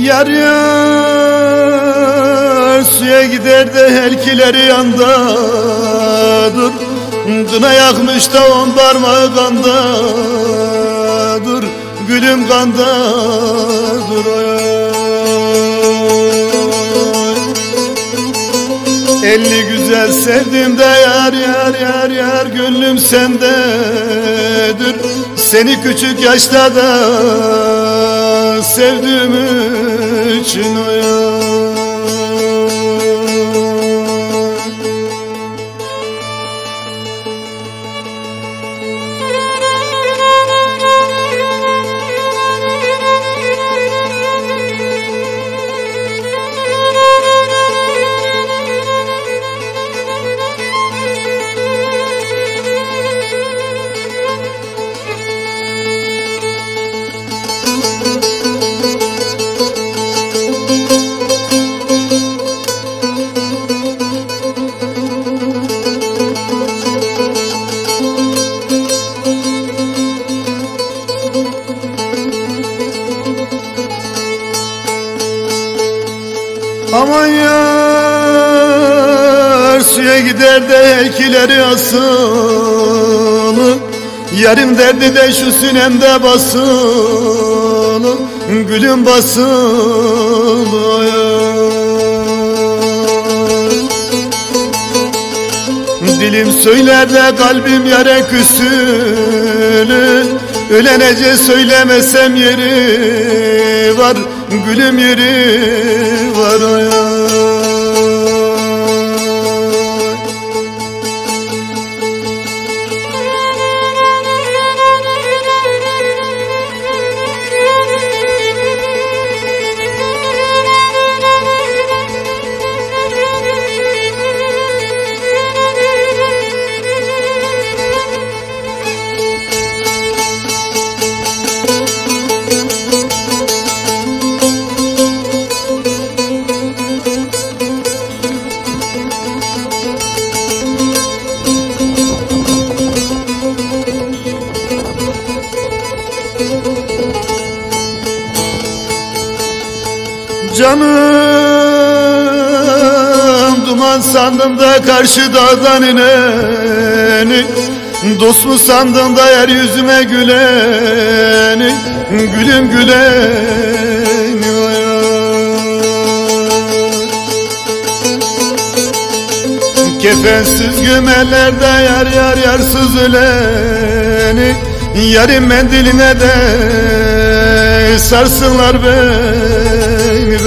Yar yar suya gider de herkileri yandadır. Kına yakmış da 10 parmağı kandadır. Gülüm kandadır. 50 güzel sevdim de yar yar yar yar gönlüm sendedir. Seni küçük yaşta da sevdiğim için o yar. Aman yar suya gider de herkileri asılı. Yarım derdi de şu sinemde basılı. Gülüm basılı yar. Dilim söyler de kalbim yere küsülü. Ölenece söylemesem yeri var. Gülüm yeri var o yar. Canım duman sandım da karşı dağdan ineni. Dost mu sandım da yeryüzüme güleni. Gülüm güleni o yar. Kefensiz gömelerde yar yar yarsız öleni. Yarın mendiline de sarsınlar beni.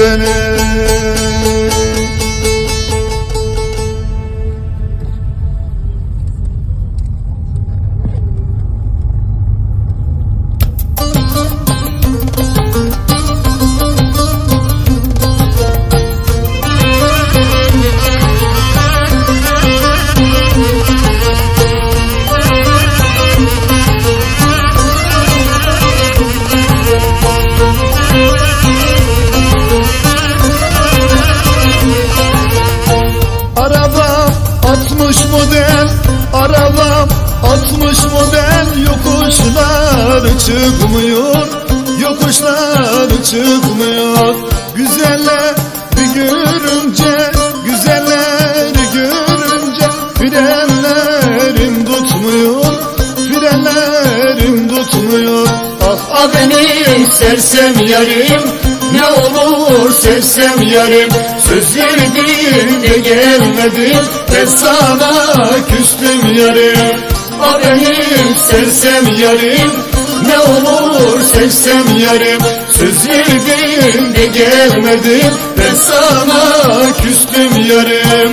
Arabam 60 model, yokuşlar çıkmıyor, yokuşlar çıkmıyor. Güzelleri görünce, güzelleri görünce frenlerim tutmuyor, frenlerim tutmuyor. Ah benim sersem yarim, ne olur sevsem yarim. Söz verdim de gelmedim, ben sana küstüm yarim. Ah benim sersem yarim, ne olur sevsem yarim. Söz verdim de gelmedim, ben sana küstüm yarim.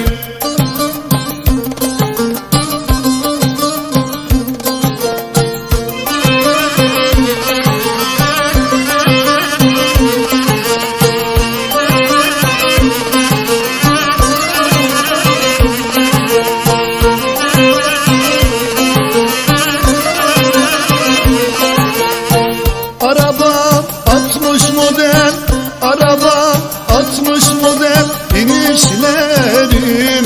Arabam 60 model, arabam 60 model, inişlerim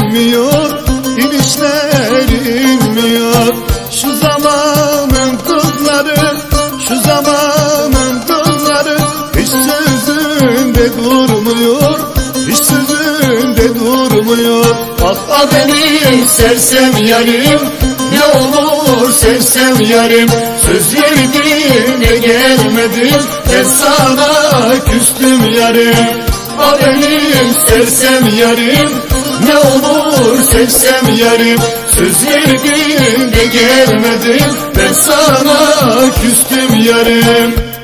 durmuyor, hiç sözünde durmuyor. Ah benim sersem yarim, ne olur sevsem yarim. Söz verdin de gelmedin, ben sana küstüm yarim. Ah benim sersem yarim, ne olur sevsem yarim. Söz verdin de gelmedin, ben sana küstüm yarim.